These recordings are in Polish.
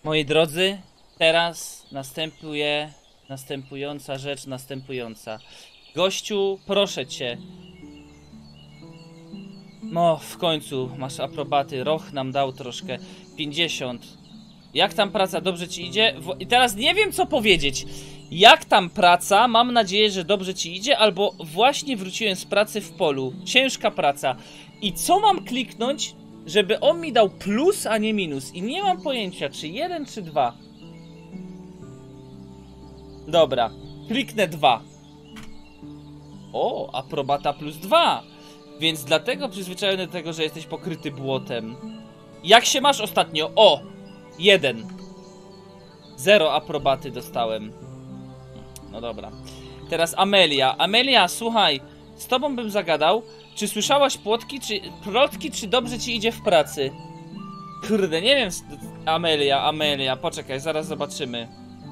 Moi drodzy, teraz następująca rzecz, Gościu, proszę cię. No, w końcu masz aprobaty. Roch nam dał troszkę. 50. Jak tam praca? Dobrze ci idzie? I teraz nie wiem, co powiedzieć. Jak tam praca? Mam nadzieję, że dobrze ci idzie, albo właśnie wróciłem z pracy w polu. Ciężka praca. I co mam kliknąć, żeby on mi dał plus, a nie minus? I nie mam pojęcia, czy 1, czy 2. Dobra, kliknę 2. O, aprobata plus 2. Więc dlatego przyzwyczajony do tego, że jesteś pokryty błotem. Jak się masz ostatnio? O! 1. 0 aprobaty dostałem. No dobra. Teraz Amelia. Amelia, słuchaj, z tobą bym zagadał. Czy słyszałaś plotki, czy dobrze ci idzie w pracy? Kurde, nie wiem. Amelia, poczekaj, zaraz zobaczymy.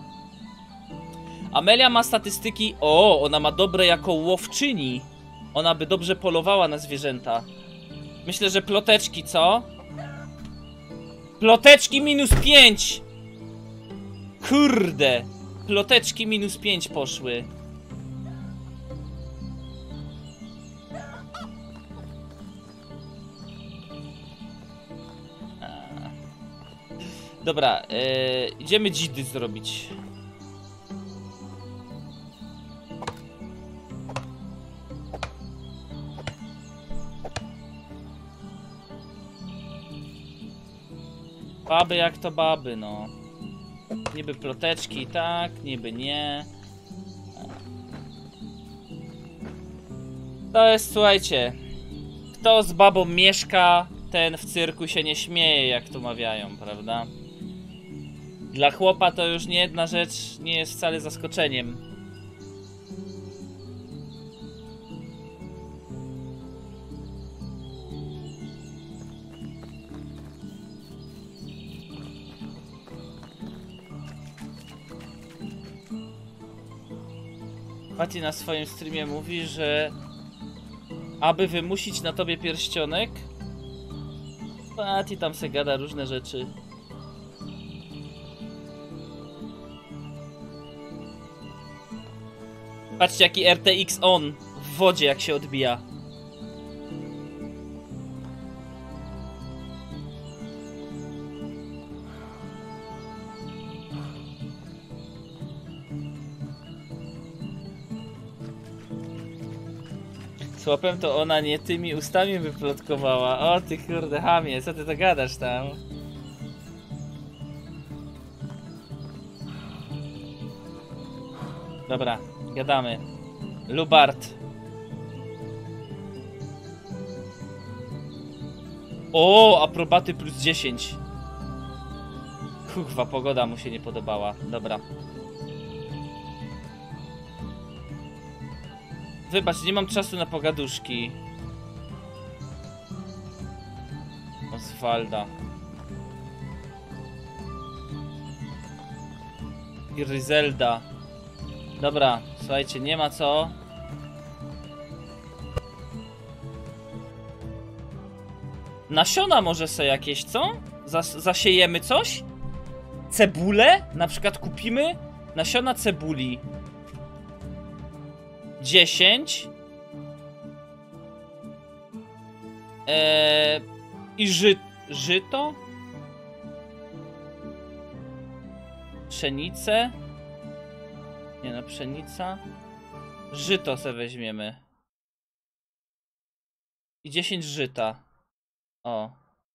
Amelia ma statystyki. O, ona ma dobre jako łowczyni. Ona by dobrze polowała na zwierzęta. Myślę, że ploteczki, co? Ploteczki minus 5! Kurde! Ploteczki minus 5 poszły. Dobra, idziemy dzidy zrobić. Baby jak to baby, no. Niby ploteczki, tak, niby nie. To jest, słuchajcie, kto z babą mieszka, ten w cyrku się nie śmieje, jak to mawiają, prawda? Dla chłopa to już nie jedna rzecz nie jest wcale zaskoczeniem. Patty na swoim streamie mówi, że aby wymusić na tobie pierścionek, Patty tam se gada różne rzeczy. Patrzcie, jaki RTX on w wodzie, jak się odbija. Chłopem to ona nie tymi ustami wyplotkowała. O ty kurde chamie, co ty to gadasz tam? Dobra, gadamy. Lubart. O, aprobaty plus 10. Kuchwa, pogoda mu się nie podobała. Dobra. Wybacz, nie mam czasu na pogaduszki. Oswalda. I Ryzelda. Dobra, słuchajcie, nie ma co. Nasiona może sobie jakieś, co? Zasiejemy coś? Cebulę? Na przykład kupimy nasiona cebuli. 10. I żyto? Pszenicę? Nie no, pszenica. Żyto se weźmiemy. I 10 żyta. O.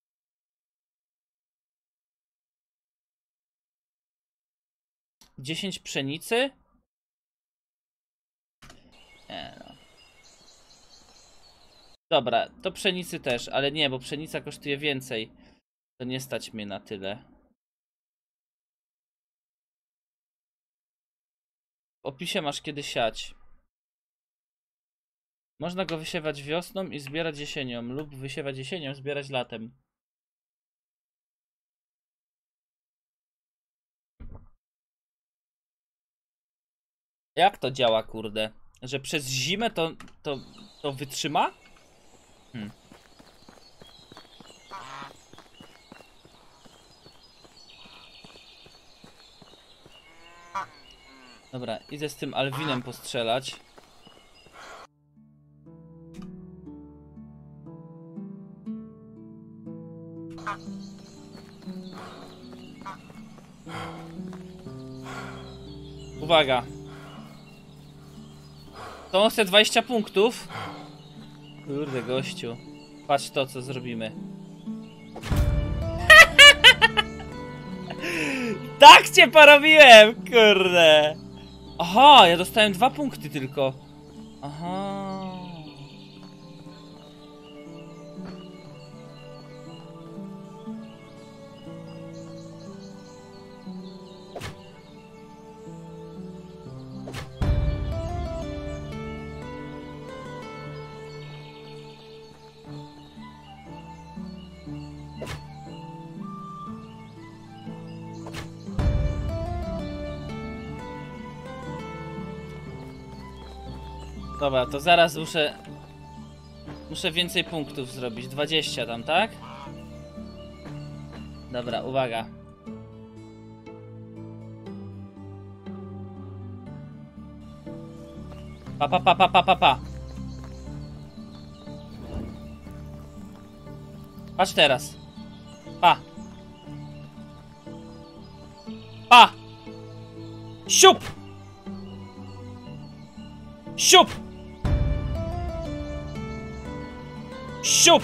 Dziesięć pszenicy? Nie no. Dobra, to pszenicy też, ale nie, bo pszenica kosztuje więcej. To nie stać mnie na tyle. W opisie masz kiedy siać. Można go wysiewać wiosną i zbierać jesienią, lub wysiewać jesienią, zbierać latem. Jak to działa, kurde? Że przez zimę to wytrzyma? Dobra, idę z tym Alwinem postrzelać. Uwaga. To on chce 20 punktów. Kurde, gościu. Patrz to, co zrobimy. Tak cię porobiłem, kurde. Aha, ja dostałem 2 punkty tylko. Aha. Dobra, to zaraz muszę więcej punktów zrobić. 20 tam, tak? Dobra, uwaga. Pa, pa, pa, pa, pa, pa, pa. Patrz teraz. Pa. Pa. Siup. Siup. Siup.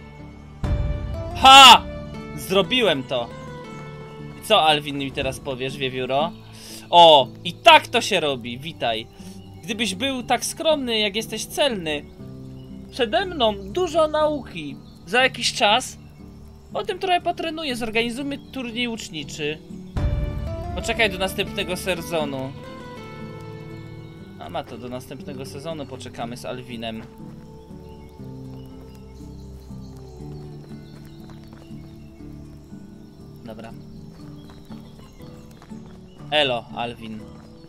Ha! Zrobiłem to. I co, Alwin, mi teraz powiesz, wiewióro? O, i tak to się robi, witaj. Gdybyś był tak skromny, jak jesteś celny. Przede mną dużo nauki. Za jakiś czas potem trochę potrenuję, zorganizujmy turniej łuczniczy. Poczekaj do następnego sezonu. A ma to, do następnego sezonu poczekamy z Alwinem. Dobra. Elo, Alwin.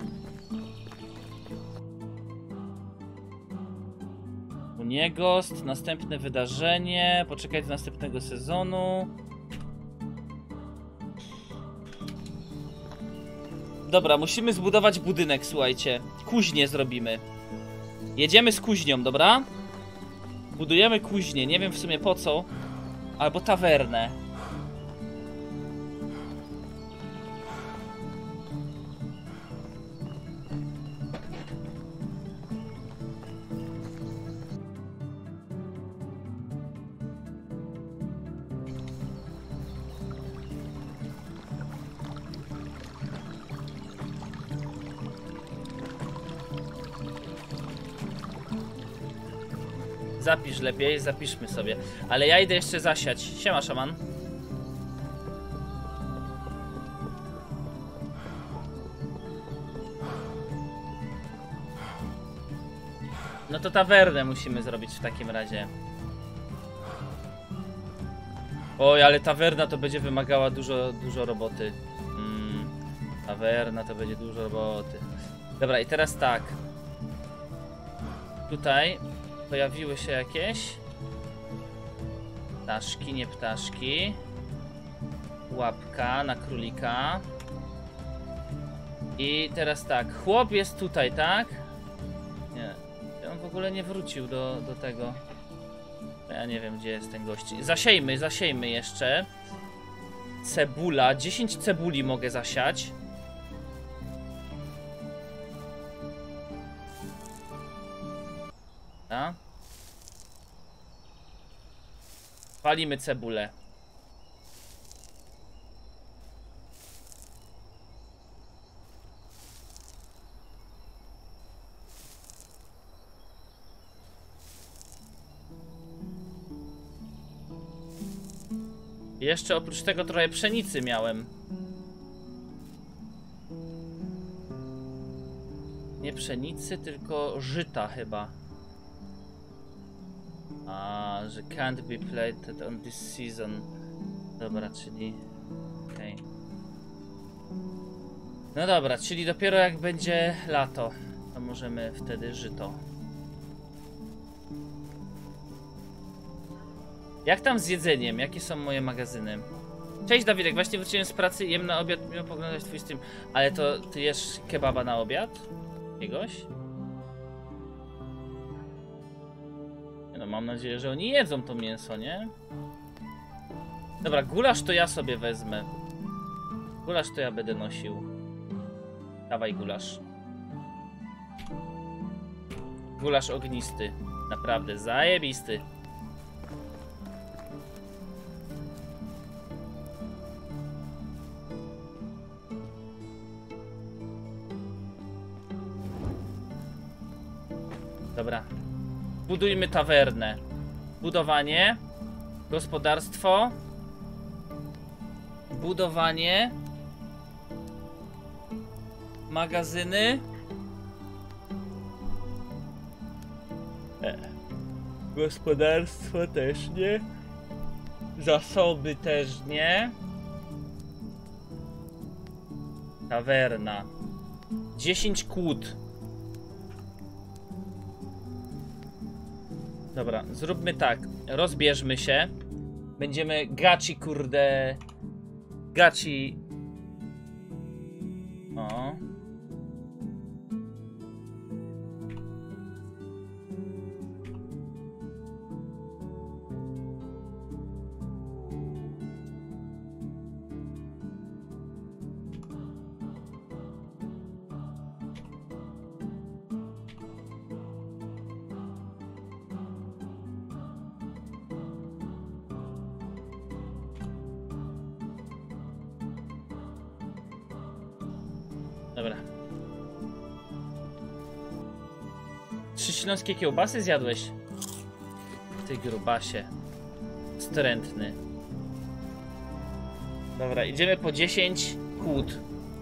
Uniegost, następne wydarzenie. Poczekaj do następnego sezonu. Dobra, musimy zbudować budynek, słuchajcie. Kuźnię zrobimy. Jedziemy z kuźnią, dobra? Budujemy kuźnię, nie wiem w sumie po co. Albo tawernę. Zapisz lepiej, zapiszmy sobie. Ale ja idę jeszcze zasiać. Siema, szaman. No to tawernę musimy zrobić w takim razie. Oj, ale tawerna to będzie wymagała dużo roboty. Tawerna to będzie dużo roboty. Dobra, i teraz tak. Tutaj pojawiły się jakieś ptaszki, nie ptaszki. Łapka na królika. I teraz tak, chłop jest tutaj, tak? Nie, on w ogóle nie wrócił do tego. Ja nie wiem, gdzie jest ten gość. Zasiejmy jeszcze. Cebula, 10 cebuli mogę zasiać. A? Palimy cebulę. Jeszcze oprócz tego trochę pszenicy miałem. Nie pszenicy, tylko żyta chyba. A, że can't be planted on this season. Dobra, czyli... okej. No dobra, czyli dopiero jak będzie lato, to możemy wtedy żyto. Jak tam z jedzeniem? Jakie są moje magazyny? Cześć Dawidek, właśnie wróciłem z pracy i jem na obiad, miło poglądać twój stream. Ale to ty jesz kebaba na obiad? Jakiegoś? Nie no, mam nadzieję, że oni jedzą to mięso, nie? Dobra, gulasz to ja sobie wezmę. Gulasz to ja będę nosił. Dawaj gulasz. Gulasz ognisty. Naprawdę, zajebisty. Dobra. Budujmy tawernę. Budowanie. Gospodarstwo. Budowanie. Magazyny. Gospodarstwo też nie. Zasoby też nie. Tawerna. 10 kłód. Dobra, zróbmy tak. Rozbierzmy się. Będziemy gaci, kurde. Gaci. O. Dobra. 3 śląskie kiełbasy zjadłeś? Ty grubasie. Wstrętny. Dobra, idziemy po 10 kłód.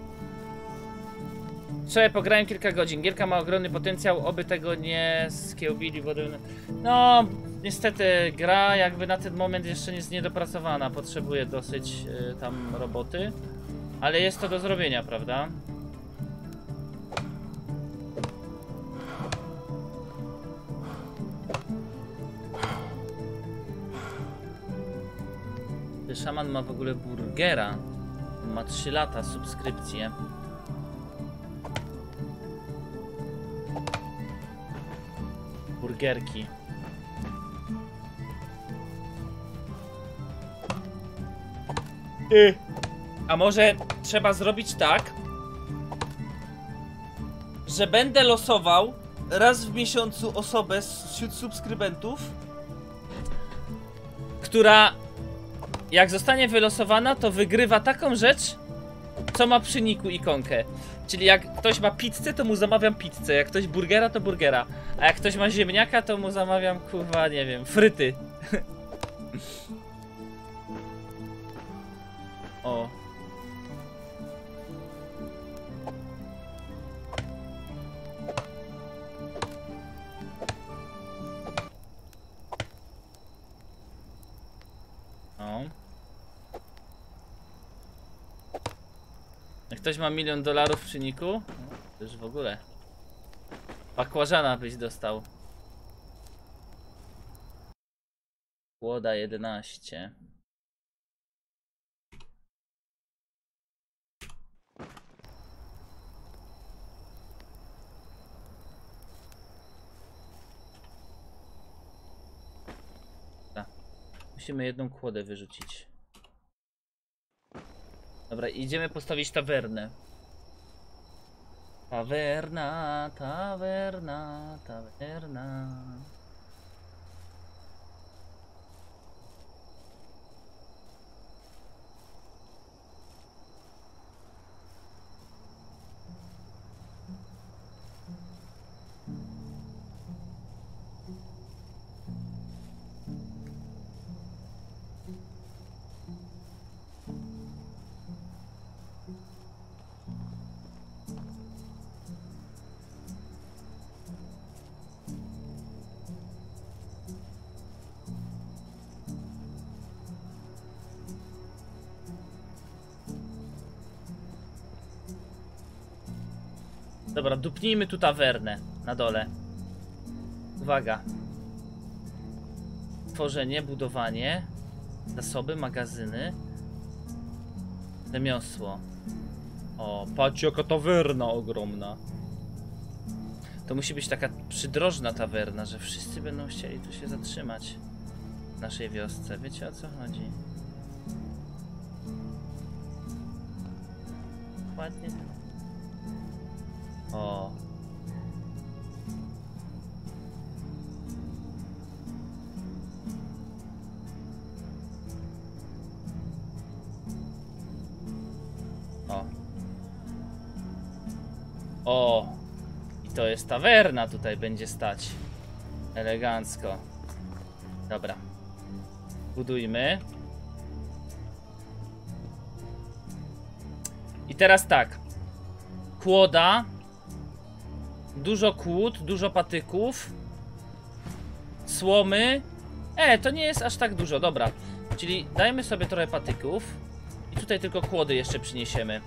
Wczoraj pograłem kilka godzin. Gierka ma ogromny potencjał, oby tego nie skiełbili wodę. No, niestety gra jakby na ten moment jeszcze jest niedopracowana. Potrzebuje dosyć tam roboty. Ale jest to do zrobienia, prawda? Szaman ma w ogóle burgera. Ma 3 lata subskrypcję. Burgerki. A może trzeba zrobić tak, że będę losował raz w miesiącu osobę wśród subskrybentów, która jak zostanie wylosowana, to wygrywa taką rzecz, co ma przy niku ikonkę. Czyli jak ktoś ma pizzę, to mu zamawiam pizzę, jak ktoś burgera, to burgera. A jak ktoś ma ziemniaka, to mu zamawiam, kurwa, nie wiem, fryty. O. O. Jak ktoś ma $1 000 000 przy niku, no, to już w ogóle. Bakłażana byś dostał. Kłoda 11. Musimy jedną kłodę wyrzucić. Dobra, idziemy postawić tawernę. Tawerna, tawerna, tawerna. Dobra, dupnijmy tu tawernę na dole. Uwaga. Tworzenie, budowanie, zasoby, magazyny. Rzemiosło. O, patrzcie jaka tawerna ogromna. To musi być taka przydrożna tawerna, że wszyscy będą chcieli tu się zatrzymać. W naszej wiosce. Wiecie o co chodzi? Ładnie. O. O. O. I to jest tawerna tutaj będzie stać. Elegancko. Dobra. Budujmy. I teraz tak. Kłoda. Dużo kłód, dużo patyków. Słomy. To nie jest aż tak dużo, dobra. Czyli dajmy sobie trochę patyków. I tutaj tylko kłody jeszcze przyniesiemy.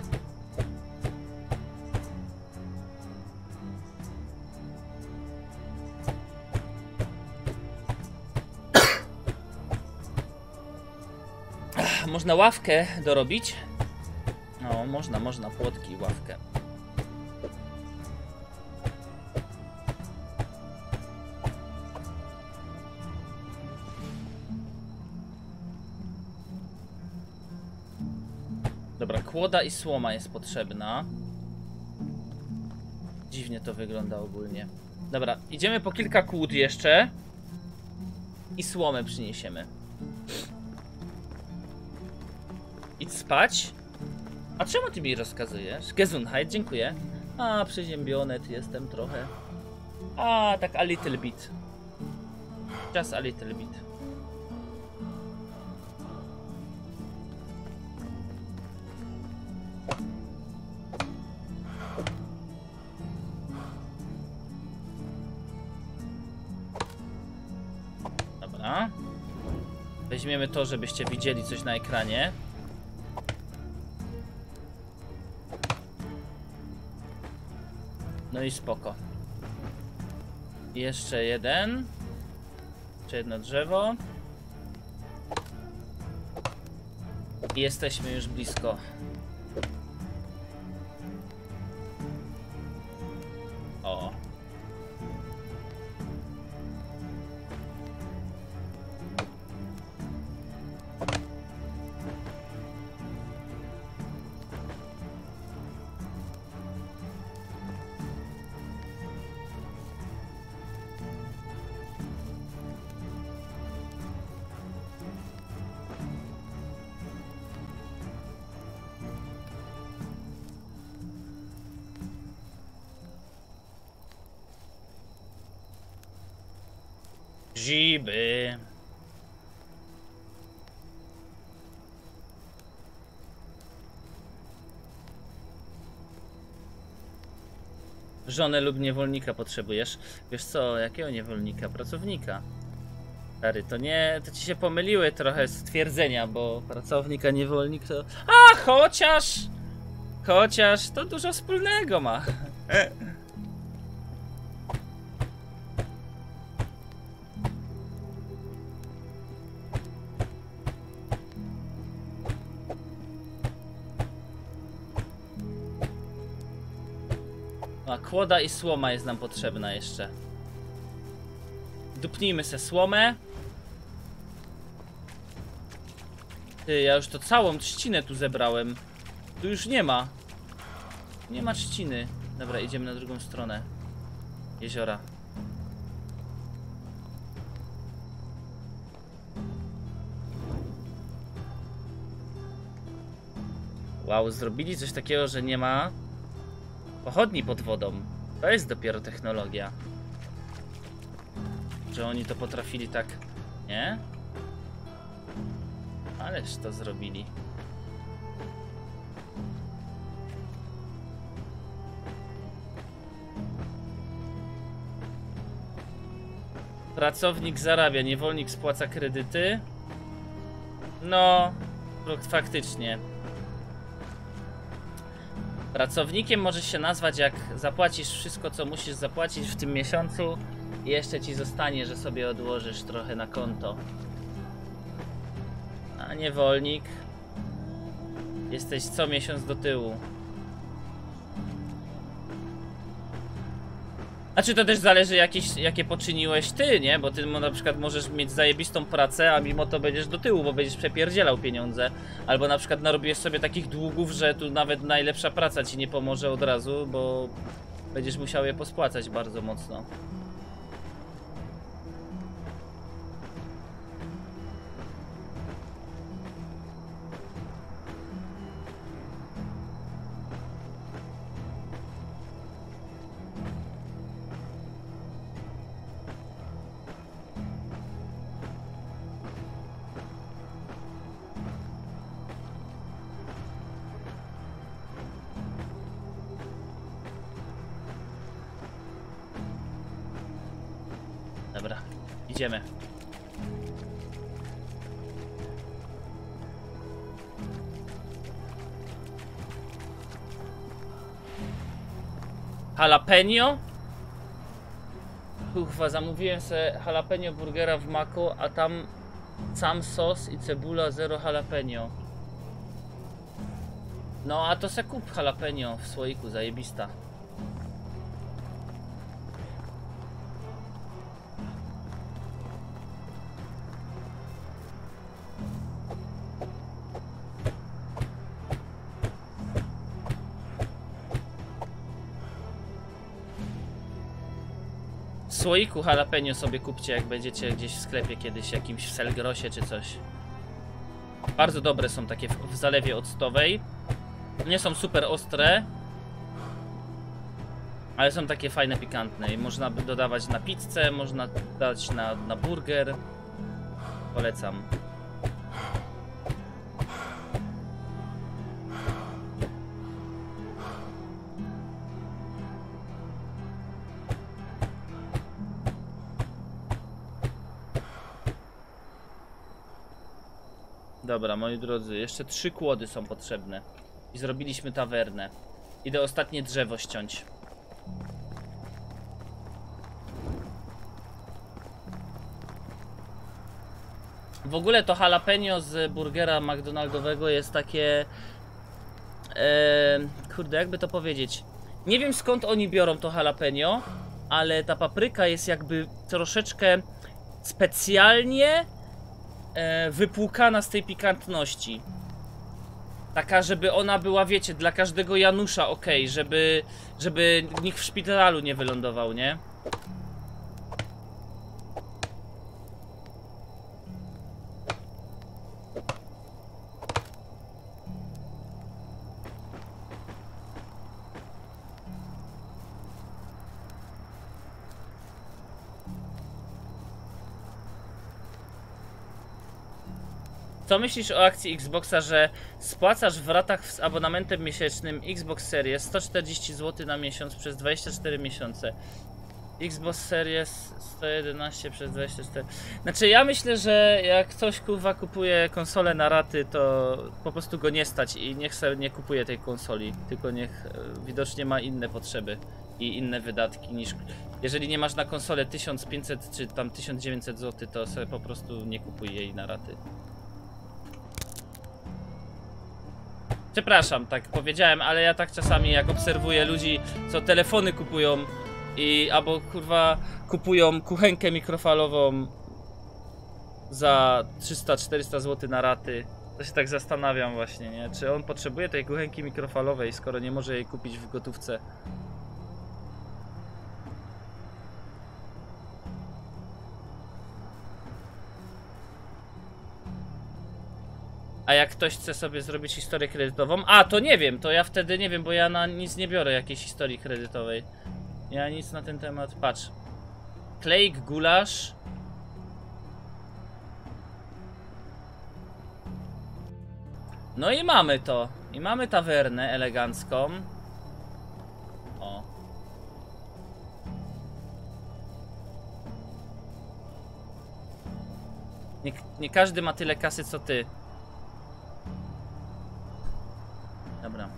Można ławkę dorobić. No, można płotki i ławkę. Dobra, kłoda i słoma jest potrzebna. Dziwnie to wygląda ogólnie. Dobra, idziemy po kilka kłód jeszcze. I słomę przyniesiemy. Idź spać. A czemu ty mi rozkazujesz? Gesundheit, dziękuję. A, przeziębiony jestem trochę. A, tak a little bit. Just a little bit. Dobra. Weźmiemy to, żebyście widzieli coś na ekranie. No i spoko. Jeszcze jeden. Jeszcze jedno drzewo. I jesteśmy już blisko. O. Grzyby. Żonę lub niewolnika potrzebujesz. Wiesz co, jakiego niewolnika? Pracownika. Stary, to nie... To ci się pomyliły trochę stwierdzenia, bo pracownika, niewolnik to... A, chociaż... Chociaż to dużo wspólnego ma. A kłoda i słoma jest nam potrzebna jeszcze. Dupnijmy se słomę. Ty, ja już to całą trzcinę tu zebrałem. Tu już nie ma. Nie ma trzciny. Dobra, idziemy na drugą stronę jeziora. Wow, zrobili coś takiego, że nie ma pochodni pod wodą. To jest dopiero technologia. Że oni to potrafili tak... Nie? Ależ to zrobili. Pracownik zarabia, niewolnik spłaca kredyty. No, faktycznie. Pracownikiem możesz się nazwać, jak zapłacisz wszystko, co musisz zapłacić w tym miesiącu i jeszcze ci zostanie, że sobie odłożysz trochę na konto. A niewolnik Jesteś co miesiąc do tyłu. Znaczy to też zależy jakie poczyniłeś ty, nie? Bo ty na przykład możesz mieć zajebistą pracę, a mimo to będziesz do tyłu, bo będziesz przepierdzielał pieniądze. Albo na przykład narobiłeś sobie takich długów, że tu nawet najlepsza praca ci nie pomoże od razu, bo będziesz musiał je pospłacać bardzo mocno. Dobra, idziemy. Jalapeno? Kurwa, zamówiłem sobie jalapeno burgera w Macu, a tam sam sos i cebula 0 jalapeno. No a to se kup jalapeno w słoiku, zajebista. W słoiku jalapeno sobie kupcie, jak będziecie gdzieś w sklepie kiedyś, jakimś w Selgrosie czy coś. Bardzo dobre są takie w zalewie octowej. Nie są super ostre, ale są takie fajne, pikantne i można by dodawać na pizzę, można dać na burger. Polecam. Dobra, moi drodzy, jeszcze 3 kłody są potrzebne. I zrobiliśmy tawernę. Idę ostatnie drzewo ściąć. W ogóle to jalapeno z burgera McDonaldowego jest takie... kurde, jakby to powiedzieć. Nie wiem skąd oni biorą to jalapeno, ale ta papryka jest jakby troszeczkę specjalnie wypłukana z tej pikantności. Taka, żeby ona była, wiecie, dla każdego Janusza ok, żeby nikt w szpitalu nie wylądował, nie? Co myślisz o akcji Xboxa, że spłacasz w ratach z abonamentem miesięcznym Xbox Series 140 zł na miesiąc przez 24 miesiące? Xbox Series 111 przez 24. Znaczy ja myślę, że jak ktoś kurwa kupuje konsolę na raty, to po prostu go nie stać i niech sobie nie kupuje tej konsoli, tylko niech widocznie ma inne potrzeby i inne wydatki niż... Jeżeli nie masz na konsolę 1500 czy tam 1900 zł, to sobie po prostu nie kupuj jej na raty. Przepraszam, tak powiedziałem, ale ja tak czasami jak obserwuję ludzi, co telefony kupują i albo kurwa kupują kuchenkę mikrofalową za 300-400 zł na raty, to się tak zastanawiam właśnie, nie? Czy on potrzebuje tej kuchenki mikrofalowej, skoro nie może jej kupić w gotówce. A jak ktoś chce sobie zrobić historię kredytową... A, to nie wiem, to ja wtedy nie wiem, bo ja na nic nie biorę jakiejś historii kredytowej. Ja nic na ten temat... Patrz. Klejk, gulasz. No i mamy to. I mamy tawernę elegancką. O. Nie każdy ma tyle kasy co ty. Dobra.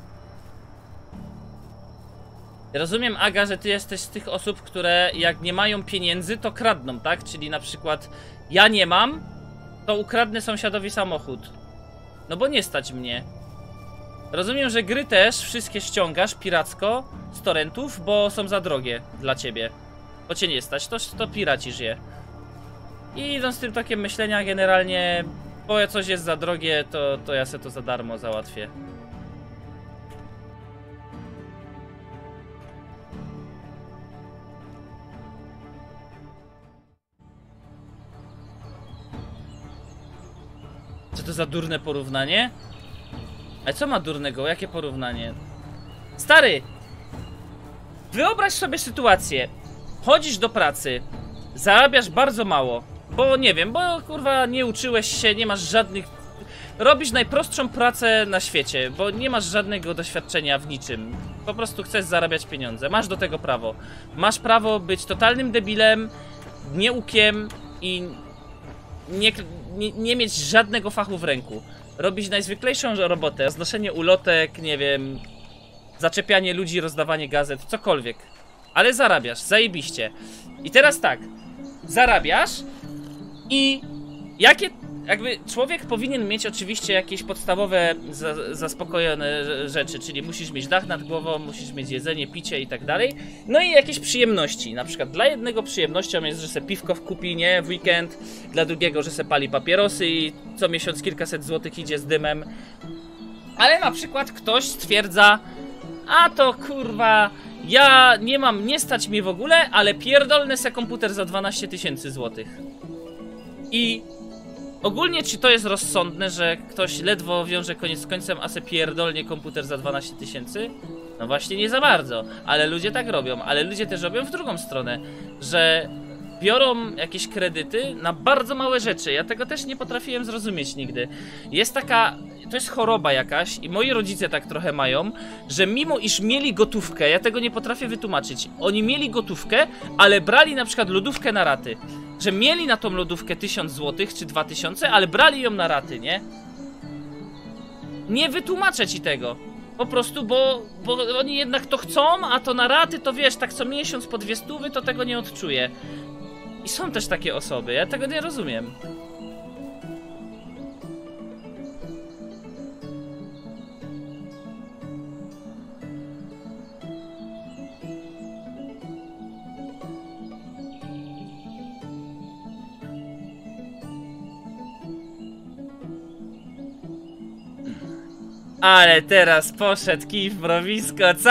Rozumiem, Aga, że ty jesteś z tych osób, które jak nie mają pieniędzy, to kradną, tak? Czyli na przykład ja nie mam, to ukradnę sąsiadowi samochód. No bo nie stać mnie. Rozumiem, że gry też wszystkie ściągasz piracko z torrentów, bo są za drogie dla ciebie. Bo cię nie stać, to piracisz je. I idąc tym tokiem myślenia, generalnie, bo coś jest za drogie, to ja se to za darmo załatwię. Co to za durne porównanie? Ale co ma durnego? Jakie porównanie? Stary! Wyobraź sobie sytuację. Chodzisz do pracy, zarabiasz bardzo mało, bo nie wiem, bo kurwa nie uczyłeś się, nie masz żadnych... Robisz najprostszą pracę na świecie, bo nie masz żadnego doświadczenia w niczym. Po prostu chcesz zarabiać pieniądze, masz do tego prawo. Masz prawo być totalnym debilem, nieukiem i nie mieć żadnego fachu w ręku. Robić najzwyklejszą robotę, znoszenie ulotek, nie wiem, zaczepianie ludzi, rozdawanie gazet, cokolwiek. Ale zarabiasz, zajebiście. I teraz tak, zarabiasz i jakby człowiek powinien mieć oczywiście jakieś podstawowe zaspokojone rzeczy, czyli musisz mieć dach nad głową, musisz mieć jedzenie, picie i tak dalej. No i jakieś przyjemności, na przykład dla jednego przyjemnością jest, że se piwko kupi, nie, w weekend, dla drugiego, że se pali papierosy i co miesiąc kilkaset złotych idzie z dymem. Ale na przykład ktoś stwierdza, a to kurwa, ja nie stać mi w ogóle, ale pierdolnę se komputer za 12 000 złotych. I ogólnie czy to jest rozsądne, że ktoś ledwo wiąże koniec z końcem, a se pierdolnie komputer za 12 000? No właśnie nie za bardzo, ale ludzie tak robią, ale ludzie też robią w drugą stronę, że biorą jakieś kredyty na bardzo małe rzeczy. Ja tego też nie potrafiłem zrozumieć nigdy. Jest taka... To jest choroba jakaś i moi rodzice tak trochę mają, że mimo iż mieli gotówkę, ja tego nie potrafię wytłumaczyć. Oni mieli gotówkę, ale brali na przykład lodówkę na raty. Że mieli na tą lodówkę 1000 zł czy 2000, ale brali ją na raty, nie? Nie wytłumaczę ci tego. Po prostu, bo oni jednak to chcą, a to na raty to wiesz, tak co miesiąc po 200 to tego nie odczuję. I są też takie osoby, ja tego nie rozumiem. Ale teraz poszedł kij w mrowisko, co?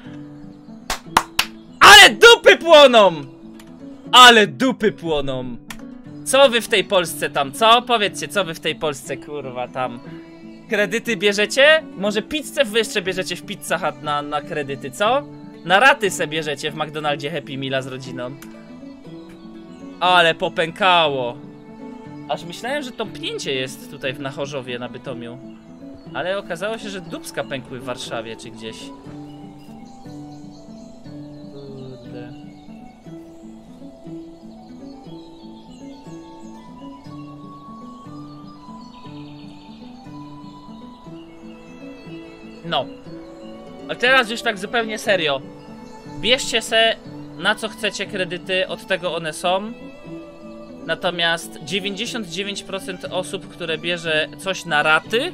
Ale dupy płoną! Ale dupy płoną! Co wy w tej Polsce tam, co? Powiedzcie, co wy w tej Polsce, kurwa, tam kredyty bierzecie? Może pizzę wy jeszcze bierzecie w Pizza Hut na kredyty, co? Na raty se bierzecie w McDonaldzie Happy Meala z rodziną. Ale popękało. Aż myślałem, że to pnięcie jest tutaj na Chorzowie, na Bytomiu. Ale okazało się, że dupska pękły w Warszawie czy gdzieś. Kurde. No. A teraz już tak zupełnie serio. Bierzcie se na co chcecie kredyty, od tego one są. Natomiast 99% osób, które bierze coś na raty,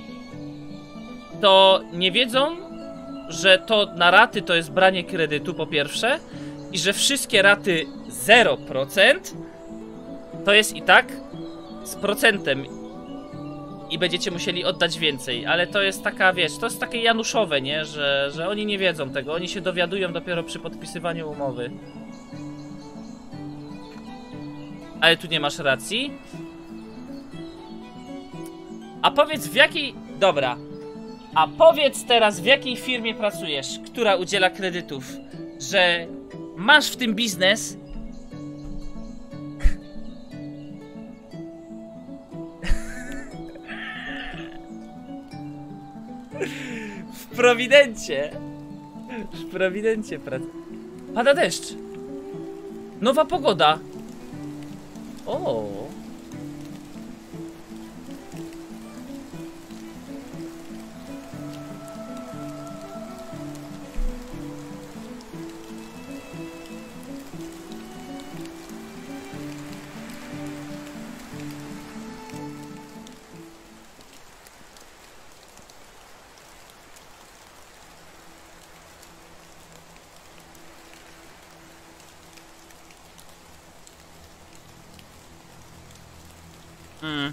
to nie wiedzą, że to na raty to jest branie kredytu po pierwsze i że wszystkie raty 0% to jest i tak z procentem i będziecie musieli oddać więcej, ale to jest taka, wiesz, to jest takie januszowe, nie? Że oni nie wiedzą tego, oni się dowiadują dopiero przy podpisywaniu umowy. Ale tu nie masz racji. A powiedz w jakiej... Dobra. A powiedz teraz, w jakiej firmie pracujesz, która udziela kredytów, że masz w tym biznes. W Prowidencie. W Prowidencie pracujesz. Pada deszcz. Nowa pogoda. O. Mm.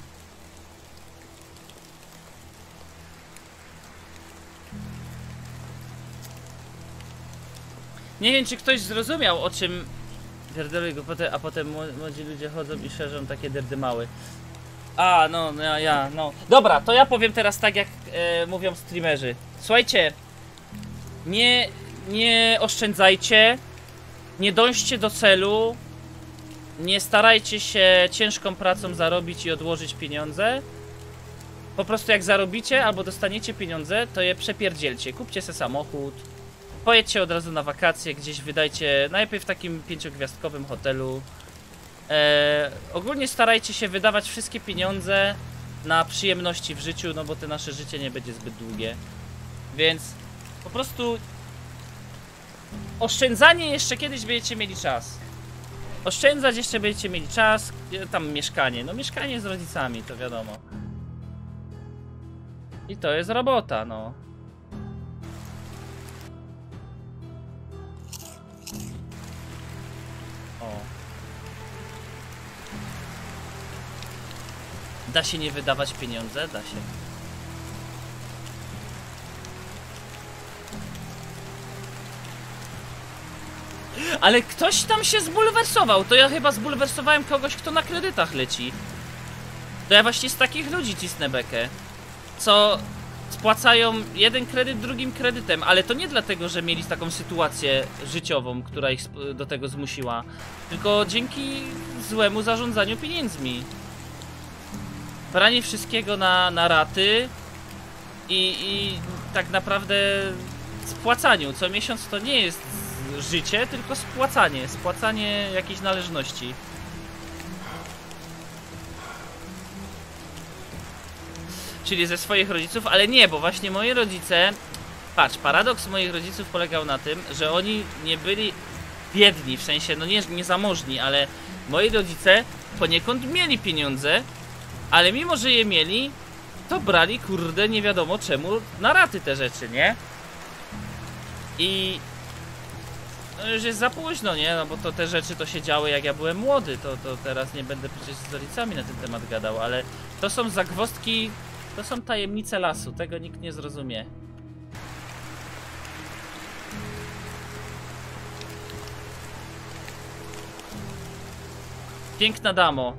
Nie wiem, czy ktoś zrozumiał, o czym pierdolę głupotę, a potem młodzi ludzie chodzą i szerzą takie derdymały. A, no. Dobra, to ja powiem teraz tak, jak mówią streamerzy. Słuchajcie, nie oszczędzajcie, nie dążcie do celu, nie starajcie się ciężką pracą zarobić i odłożyć pieniądze. Po prostu jak zarobicie albo dostaniecie pieniądze, to je przepierdzielcie. Kupcie sobie samochód, pojedźcie od razu na wakacje, gdzieś wydajcie, najpierw w takim 5-gwiazdkowym hotelu. Ogólnie starajcie się wydawać wszystkie pieniądze na przyjemności w życiu, no bo te nasze życie nie będzie zbyt długie. Więc po prostu oszczędzanie jeszcze kiedyś będziecie mieli czas. Oszczędzać jeszcze będziecie mieli czas. Tam mieszkanie, no mieszkanie z rodzicami, to wiadomo. I to jest robota, no. O. Da się nie wydawać pieniądze? Da się. Ale ktoś tam się zbulwersował. To ja chyba zbulwersowałem kogoś, kto na kredytach leci. To ja właśnie z takich ludzi cisnę bekę. Co spłacają jeden kredyt drugim kredytem. Ale to nie dlatego, że mieli taką sytuację życiową, która ich do tego zmusiła. Tylko dzięki złemu zarządzaniu pieniędzmi. Branie wszystkiego na raty i tak naprawdę spłacaniu. Co miesiąc to nie jest życie, tylko spłacanie jakiejś należności. Czyli ze swoich rodziców, ale nie, bo właśnie moi rodzice... Patrz, paradoks moich rodziców polegał na tym, że oni nie byli biedni, w sensie, no nie zamożni, ale moi rodzice poniekąd mieli pieniądze, ale mimo, że je mieli, to brali, kurde, nie wiadomo czemu, na raty te rzeczy, nie? I... no już jest za późno, nie? No bo to te rzeczy to się działy jak ja byłem młody, to teraz nie będę przecież z rodzicami na ten temat gadał, ale to są zagwozdki, to są tajemnice lasu, tego nikt nie zrozumie. Piękna damo.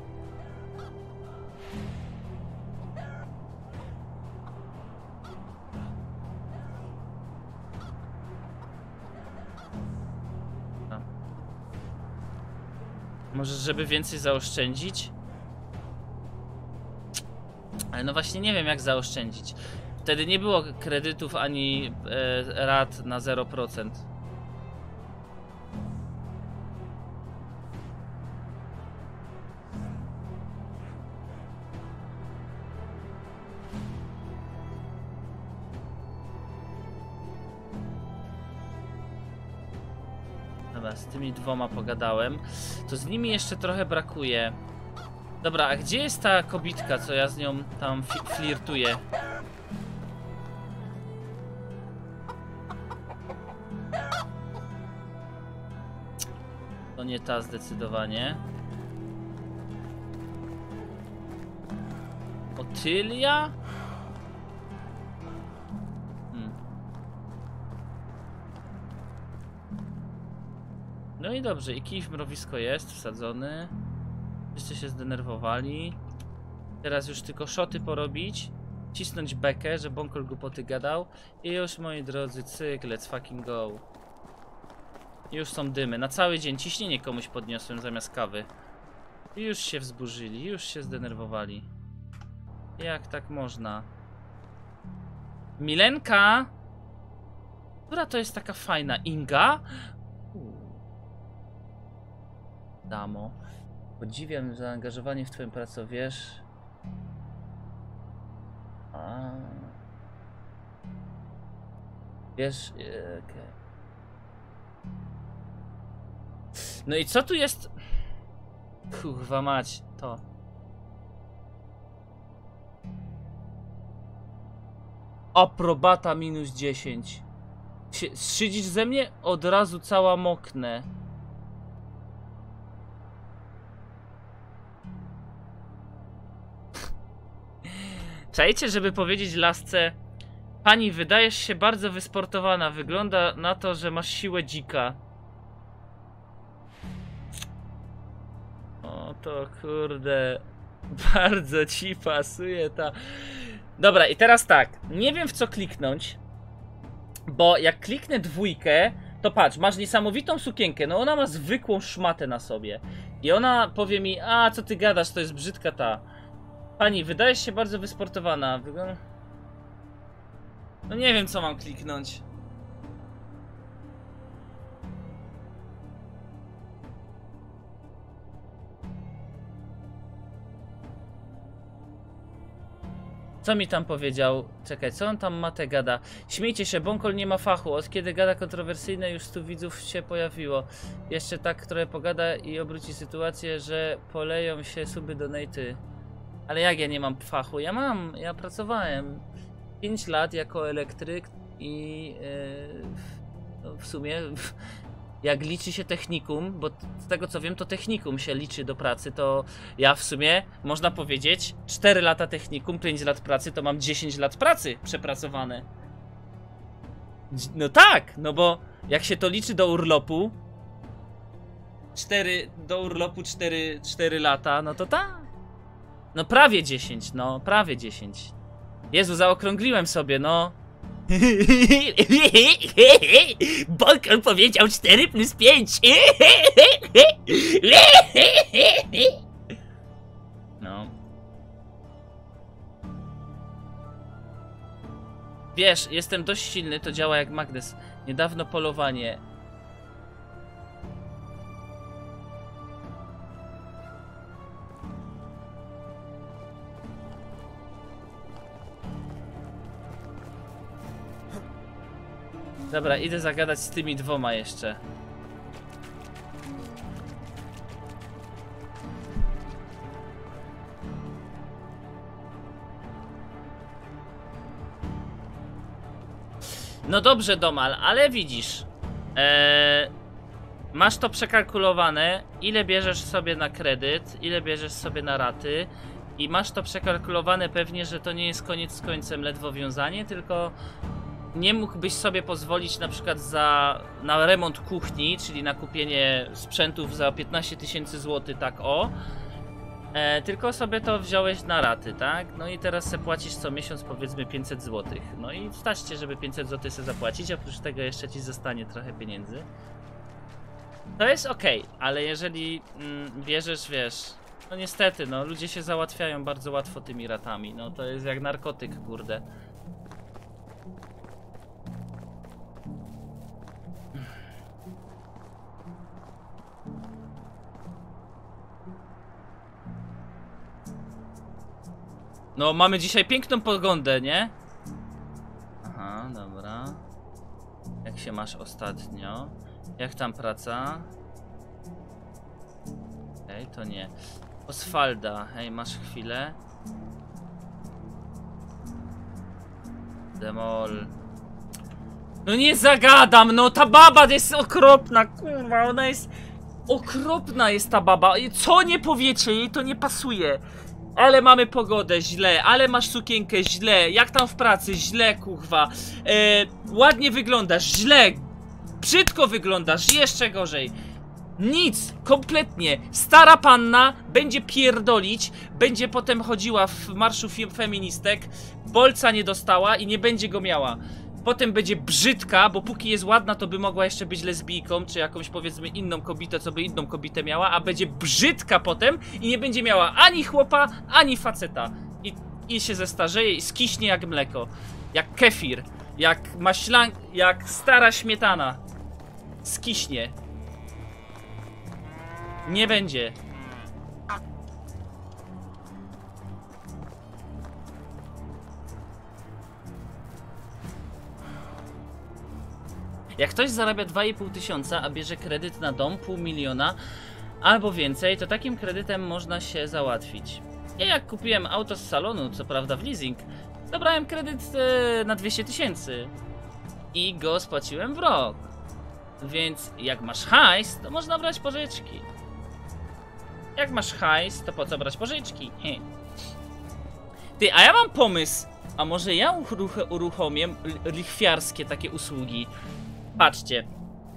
Może żeby więcej zaoszczędzić? Ale no właśnie nie wiem jak zaoszczędzić. Wtedy nie było kredytów ani rat na 0%. Dobra, z tymi dwoma pogadałem. To z nimi jeszcze trochę brakuje. Dobra, a gdzie jest ta kobitka, co ja z nią tam flirtuję? To nie ta zdecydowanie. Otylia? No i dobrze, i kij w mrowisko jest wsadzony. Wszyscy się zdenerwowali. Teraz już tylko szoty porobić. Cisnąć bekę, że Bąkol głupoty gadał. I już, moi drodzy, cyk, let's fucking go. I już są dymy. Na cały dzień ciśnienie komuś podniosłem zamiast kawy. I już się wzburzyli, już się zdenerwowali. Jak tak można? Milenka! Która to jest taka fajna? Inga? Damo. Podziwiam zaangażowanie w twoją pracę, wiesz? Wiesz? Okay. No i co tu jest? Kurwa mać, to. Aprobata minus 10. Szydzisz ze mnie? Od razu cała moknę. Czajcie, żeby powiedzieć lasce: pani, wydajesz się bardzo wysportowana. Wygląda na to, że masz siłę dzika. O to kurde. Bardzo ci pasuje ta... Dobra, i teraz tak. Nie wiem, w co kliknąć. Bo jak kliknę dwójkę, to patrz, masz niesamowitą sukienkę. No ona ma zwykłą szmatę na sobie. I ona powie mi: a co ty gadasz, to jest brzydka ta. Pani, wydajesz się bardzo wysportowana. No nie wiem, co mam kliknąć. Co mi tam powiedział? Czekaj, co on tam ma te gada? Śmiejcie się, Bąkol nie ma fachu. Od kiedy gada kontrowersyjne, już 100 widzów się pojawiło. Jeszcze tak trochę pogada i obróci sytuację, że poleją się suby donaty. Ale jak ja nie mam fachu? Ja pracowałem 5 lat jako elektryk i no w sumie jak liczy się technikum, bo z tego co wiem, to technikum się liczy do pracy, to ja w sumie, można powiedzieć, 4 lata technikum, 5 lat pracy, to mam 10 lat pracy przepracowane. No tak, no bo jak się to liczy do urlopu, 4 lata, no to tak. No prawie 10, no prawie 10. Jezu, zaokrągliłem sobie, no. Bąkol powiedział 4 plus 5. No. Wiesz, jestem dość silny, to działa jak magnes. Niedawno polowanie. Dobra, idę zagadać z tymi dwoma jeszcze. No dobrze, Domal, ale widzisz, masz to przekalkulowane, ile bierzesz sobie na kredyt, ile bierzesz sobie na raty i masz to przekalkulowane pewnie, że to nie jest koniec z końcem ledwo wiązanie, tylko nie mógłbyś sobie pozwolić na przykład na remont kuchni, czyli na kupienie sprzętów za 15 000 złotych, tak o. Tylko sobie to wziąłeś na raty, tak? No i teraz se płacisz co miesiąc powiedzmy 500 złotych. No i stać cię, żeby 500 złotych sobie zapłacić, a oprócz tego jeszcze ci zostanie trochę pieniędzy. To jest okej, ale jeżeli bierzesz, wiesz... No niestety, no ludzie się załatwiają bardzo łatwo tymi ratami. No to jest jak narkotyk, kurde. No, mamy dzisiaj piękną pogodę, nie? Aha, dobra. Jak się masz ostatnio? Jak tam praca? Ej, to nie. Oswalda, hej, masz chwilę? Demol. No nie zagadam, no ta baba jest okropna, kurwa, ona jest... Okropna jest ta baba, co nie powiecie, jej to nie pasuje. Ale mamy pogodę, źle, ale masz sukienkę, źle, jak tam w pracy, źle, kurwa. Ładnie wyglądasz, źle. Brzydko wyglądasz, jeszcze gorzej. Nic, kompletnie. Stara panna będzie pierdolić, będzie potem chodziła w marszu feministek, bolca nie dostała i nie będzie go miała. Potem będzie brzydka, bo póki jest ładna, to by mogła jeszcze być lesbijką, czy jakąś powiedzmy inną kobietę, co by inną kobietę miała, a będzie brzydka potem i nie będzie miała ani chłopa, ani faceta. I się zestarzeje i skiśnie jak mleko. Jak kefir, jak maślanka, jak stara śmietana. Skiśnie. Nie będzie. Jak ktoś zarabia 2,5 tysiąca, a bierze kredyt na dom 500 000 albo więcej, to takim kredytem można się załatwić. Ja jak kupiłem auto z salonu, co prawda w leasing, dobrałem kredyt na 200 000 i go spłaciłem w rok. Więc jak masz hajs, to można brać pożyczki. Jak masz hajs, to po co brać pożyczki? Ty, a ja mam pomysł. A może ja uruchomię lichwiarskie takie usługi? Patrzcie.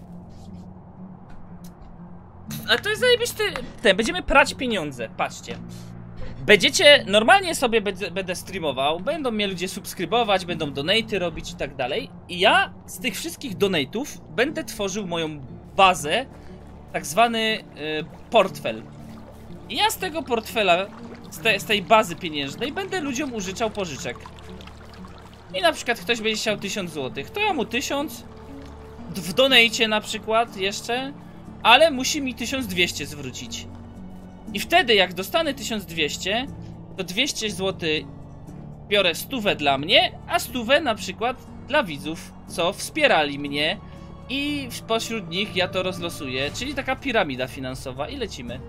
Ale to jest zajebisty... Będziemy prać pieniądze, patrzcie. Będziecie, normalnie sobie będę streamował, będą mnie ludzie subskrybować, będą donaty robić i tak dalej. I ja z tych wszystkich donatów będę tworzył moją bazę, tak zwany portfel. I ja z tego portfela, z tej bazy pieniężnej będę ludziom użyczał pożyczek. I na przykład ktoś będzie chciał 1000 zł, to ja mu 1000 w donajcie na przykład jeszcze, ale musi mi 1200 zwrócić. I wtedy jak dostanę 1200, to 200 zł biorę 100 dla mnie, a 100 na przykład dla widzów, co wspierali mnie i spośród nich ja to rozlosuję, czyli taka piramida finansowa i lecimy.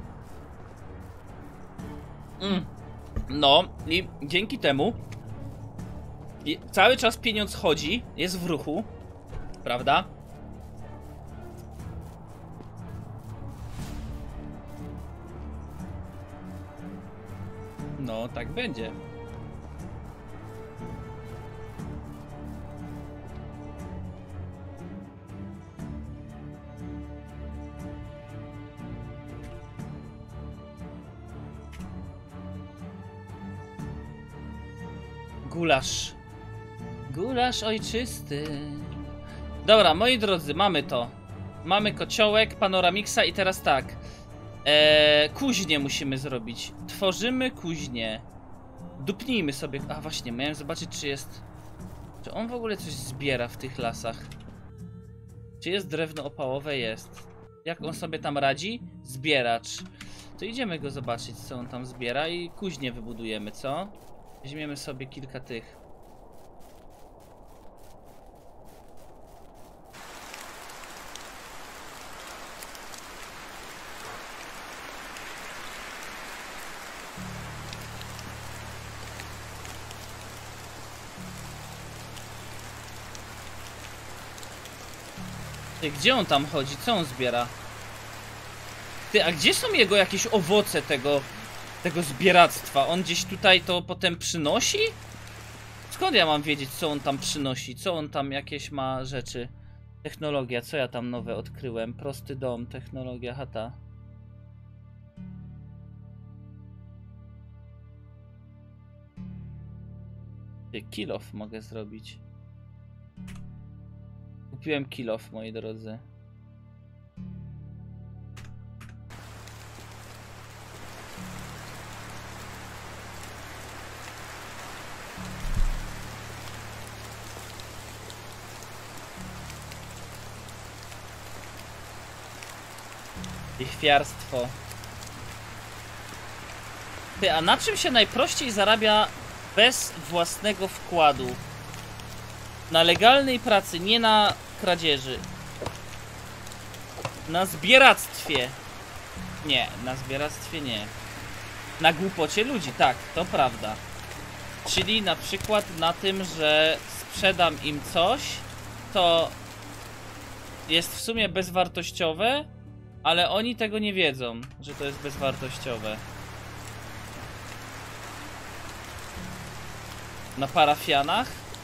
No i dzięki temu cały czas pieniądz chodzi, jest w ruchu, prawda? No, tak będzie. Gulasz. Gulasz ojczysty. Dobra, moi drodzy, mamy to. Mamy kociołek, panoramiksa i teraz tak. Kuźnię musimy zrobić. Tworzymy kuźnię. Dupnijmy sobie. A właśnie, miałem zobaczyć, czy jest... Czy on w ogóle coś zbiera w tych lasach? Czy jest drewno opałowe? Jest. Jak on sobie tam radzi? Zbieracz. To idziemy go zobaczyć, co on tam zbiera i kuźnię wybudujemy, co? Weźmiemy sobie kilka tych. Ty, gdzie on tam chodzi? Co on zbiera? Ty, a gdzie są jego jakieś owoce tego zbieractwa? On gdzieś tutaj to potem przynosi? Skąd ja mam wiedzieć, co on tam przynosi? Co on tam jakieś ma rzeczy? Technologia, co ja tam nowe odkryłem? Prosty dom, technologia, chata. Ty, kill off mogę zrobić. Kupiłem kill off, moi drodzy. Lichwiarstwo. Ty, a na czym się najprościej zarabia bez własnego wkładu? Na legalnej pracy, nie na kradzieży. Na zbieractwie. Nie, na zbieractwie nie. Na głupocie ludzi, tak, to prawda. Czyli na przykład na tym, że sprzedam im coś, to jest w sumie bezwartościowe, ale oni tego nie wiedzą, że to jest bezwartościowe. Na parafianach.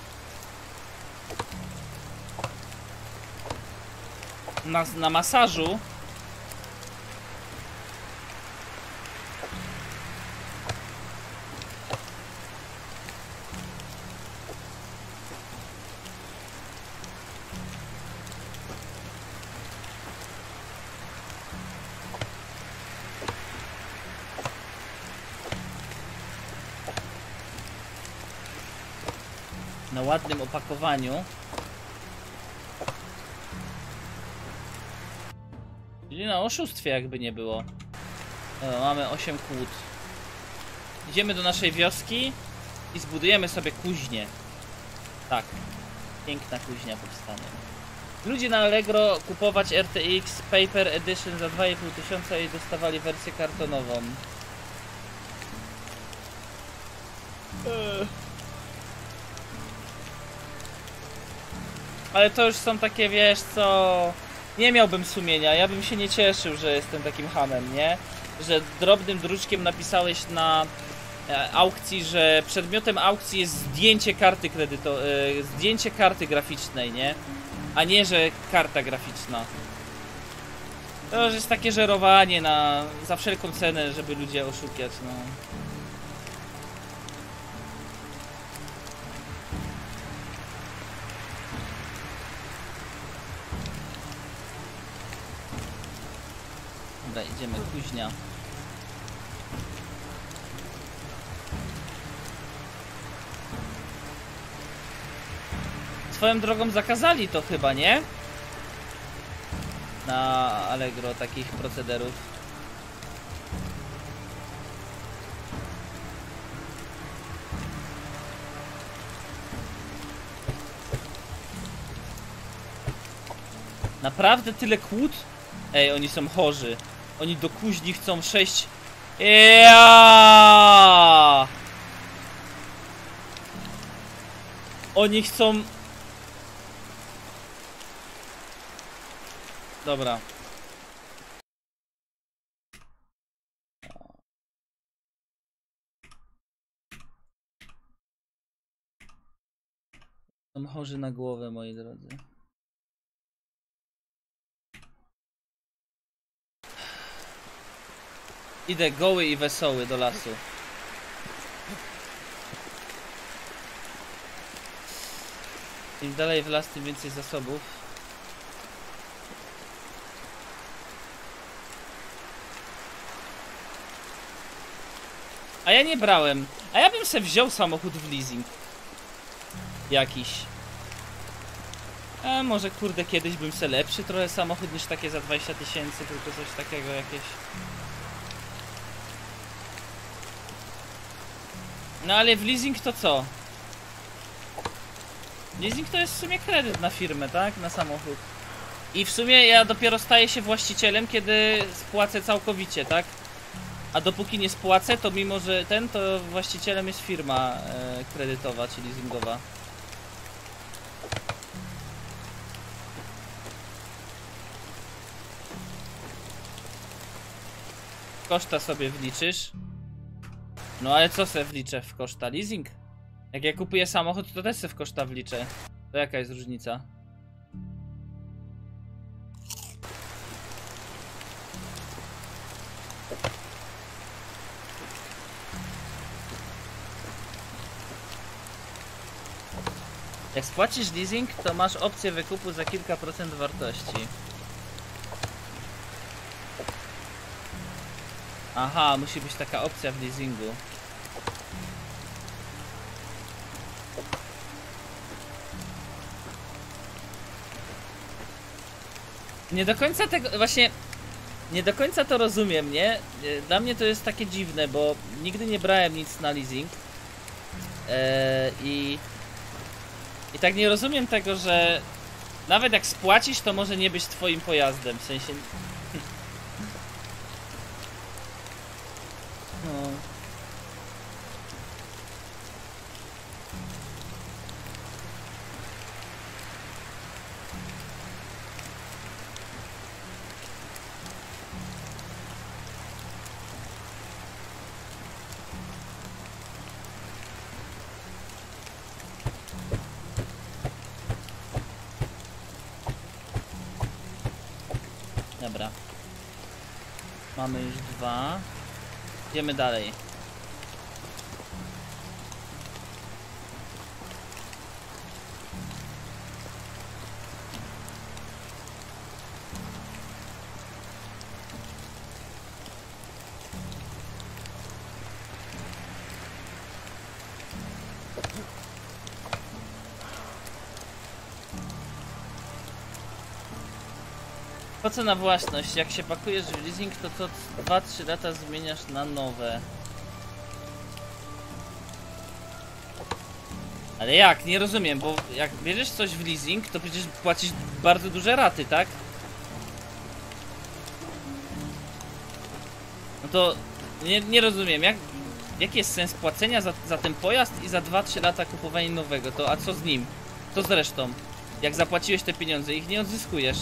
Na masażu. Na ładnym opakowaniu. Czyli na oszustwie jakby nie było. Mamy 8 kłód. Idziemy do naszej wioski i zbudujemy sobie kuźnię. Tak. Piękna kuźnia powstanie. Ludzie na Allegro kupować RTX Paper Edition za 2500 i dostawali wersję kartonową. Ale to już są takie, wiesz co... Nie miałbym sumienia, ja bym się nie cieszył, że jestem takim hamem, nie? Że drobnym druczkiem napisałeś na aukcji, że przedmiotem aukcji jest zdjęcie karty zdjęcie karty graficznej, nie? A nie, że karta graficzna. To już jest takie żerowanie za wszelką cenę, żeby ludzie oszukać, no. Dobra, idziemy, kuźnia. Swoją drogą zakazali to chyba, nie? Na Allegro takich procederów. Naprawdę tyle kłód? Ej, oni są chorzy. Oni do kuźni chcą 6. Oni chcą. Dobra. Są chorzy na głowę, moi drodzy. Idę goły i wesoły do lasu. Im dalej w las, tym więcej zasobów. A ja nie brałem. A ja bym sobie wziął samochód w leasing. Jakiś. A może kurde kiedyś bym se lepszy trochę samochód niż takie za 20 000, tylko coś takiego jakieś. No ale w leasing to co? Leasing to jest w sumie kredyt na firmę, tak? Na samochód. I w sumie ja dopiero staję się właścicielem, kiedy spłacę całkowicie, tak? A dopóki nie spłacę, to mimo że to właścicielem jest firma kredytowa czy leasingowa. Koszta sobie wliczysz. No ale co se wliczę w koszta? Leasing? Jak ja kupuję samochód, to też se w koszta wliczę. To jaka jest różnica? Jak spłacisz leasing, to masz opcję wykupu za kilka procent wartości. Aha, musi być taka opcja w leasingu. Nie do końca tego, właśnie nie do końca to rozumiem, nie? Dla mnie to jest takie dziwne, bo nigdy nie brałem nic na leasing. I tak nie rozumiem tego, że nawet jak spłacisz, to może nie być twoim pojazdem, w sensie. No. Dobra. Mamy już 2. Idziemy dalej. Po co na własność? Jak się pakujesz w leasing, to co 2-3 lata zmieniasz na nowe. Ale jak? Nie rozumiem, bo jak bierzesz coś w leasing, to przecież płacisz bardzo duże raty, tak? No to nie rozumiem, jaki jest sens płacenia za ten pojazd i za 2-3 lata kupowania nowego? To a co z nim? Co z resztą? Jak zapłaciłeś te pieniądze, ich nie odzyskujesz.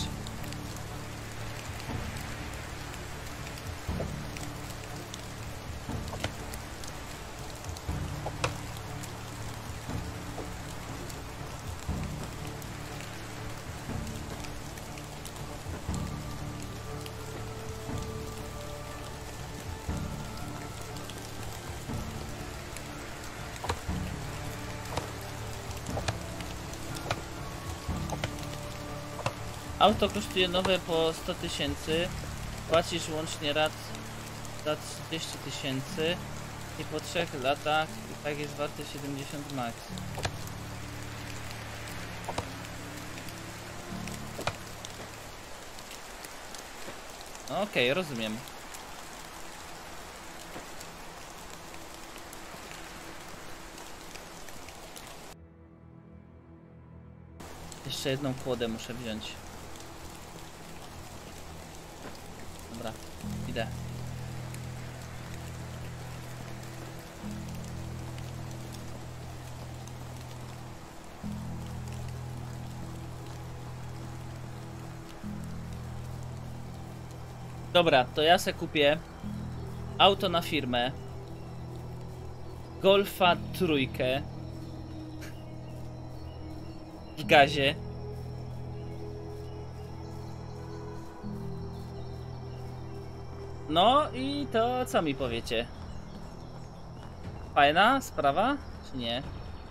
Auto kosztuje nowe po 100 000. Płacisz łącznie rat za 30 000 i po 3 latach i tak jest warte 70 max. No, okej, rozumiem. Jeszcze jedną kłodę muszę wziąć. Dobra, idę. Dobra, to ja se kupię auto na firmę, Golfa trójkę w gazie. No i to co mi powiecie? Fajna sprawa, czy nie?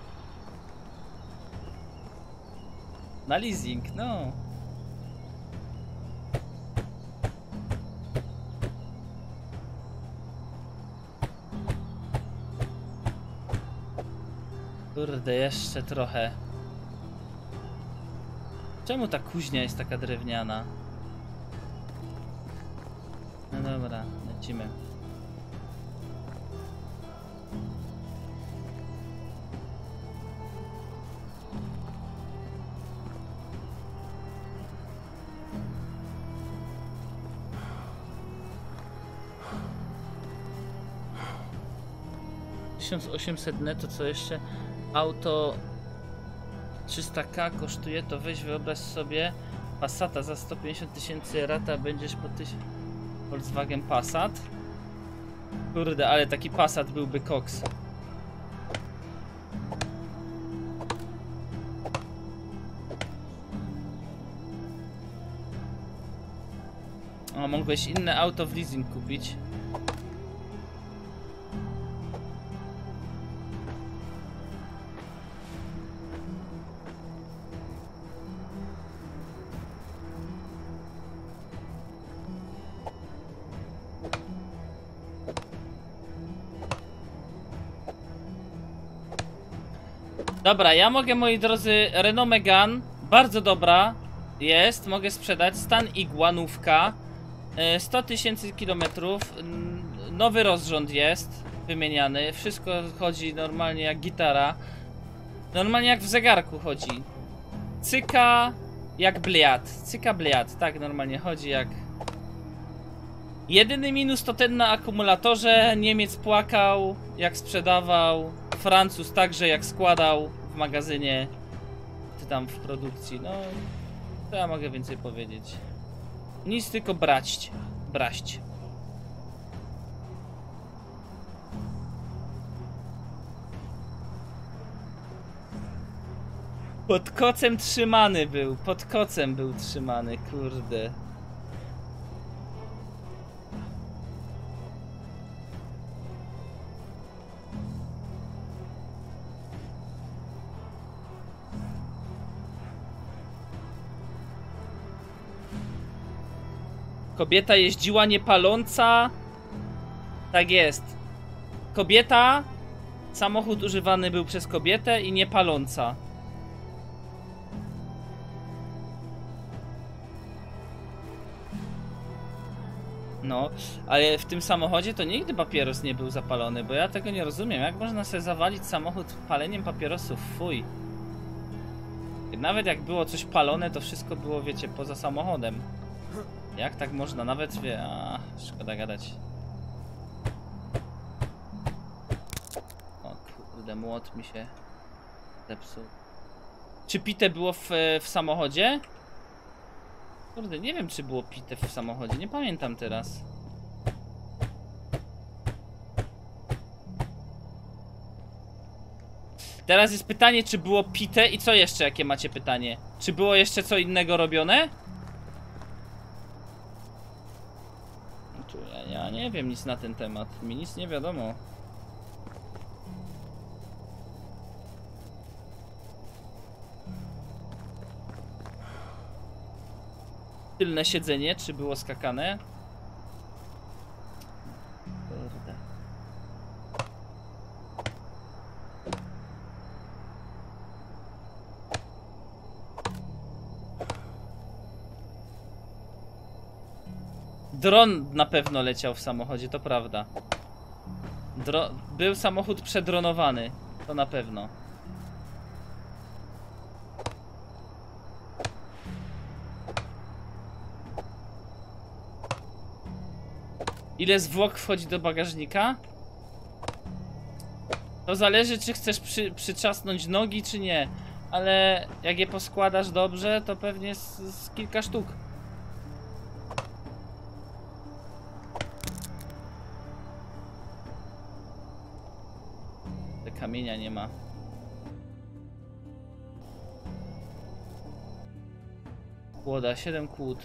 Na leasing, no. Kurde, jeszcze trochę. Czemu ta kuźnia jest taka drewniana? No dobra, lecimy. $1800 co jeszcze? Auto 300k kosztuje, to weź wyobraź sobie Passata za 150 000, rata będziesz po 1000. Volkswagen Passat. Kurde, ale taki Passat byłby koks. O, mógłbyś inne auto w leasing kupić. Dobra, ja mogę, moi drodzy, Renault Megane, bardzo dobra jest, mogę sprzedać, stan Iguanówka, 100 000 kilometrów, nowy rozrząd jest wymieniany, wszystko chodzi normalnie jak gitara, normalnie jak w zegarku chodzi, cyka jak bliat, cyka bliat, tak normalnie chodzi jak... Jedyny minus to ten na akumulatorze, Niemiec płakał jak sprzedawał, Francuz także jak składał w magazynie, czy tam w produkcji, no to ja mogę więcej powiedzieć. Nic, tylko braść. Pod kocem trzymany był, pod kocem był trzymany, kurde. Kobieta jeździła niepaląca. Tak jest. Kobieta. Samochód używany był przez kobietę i niepaląca. No, ale w tym samochodzie to nigdy papieros nie był zapalony, bo ja tego nie rozumiem. Jak można sobie zawalić samochód paleniem papierosów? Fuj. Nawet jak było coś palone, to wszystko było, wiecie, poza samochodem. Jak tak można? Nawet wie... szkoda gadać. O kurde, młot mi się zepsuł. Czy pite było w samochodzie? Kurde, nie wiem, czy było pite w samochodzie. Nie pamiętam teraz. Teraz jest pytanie, czy było pite i co jeszcze? Jakie macie pytanie? Czy było jeszcze co innego robione? Ja nie wiem nic na ten temat. Mi nic nie wiadomo. tylne siedzenie, czy było skakane? Kurde. Dron na pewno leciał w samochodzie, to prawda. Był samochód przedronowany, to na pewno. Ile zwłok wchodzi do bagażnika? To zależy, czy chcesz przyczasnąć nogi, czy nie. Ale jak je poskładasz dobrze, to pewnie z kilka sztuk. Te kamienia nie ma. Kłoda, 7 kłód.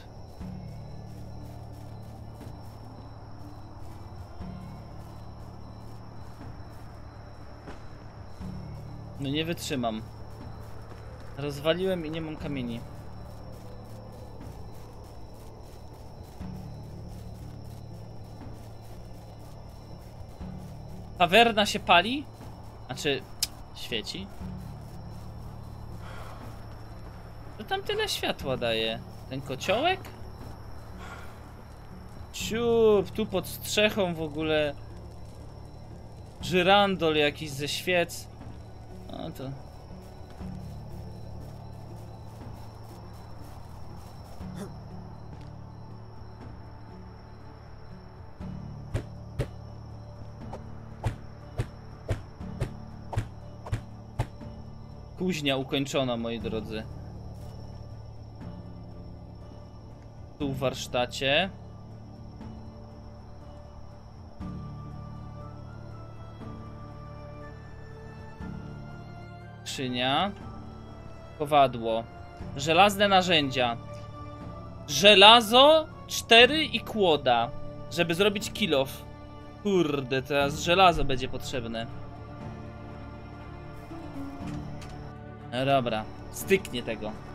No nie wytrzymam. Rozwaliłem i nie mam kamieni. Tawerna się pali? Znaczy, świeci? To tam tyle światła daje. Ten kociołek? Ciup, tu pod strzechą w ogóle żyrandol jakiś ze świec. No to... Kuźnia ukończona, moi drodzy. Tu w warsztacie. Skrzynia. Kowadło. Żelazne narzędzia. Żelazo 4 i kłoda. Żeby zrobić kill off. Kurde, teraz żelazo będzie potrzebne. No dobra, styknie tego.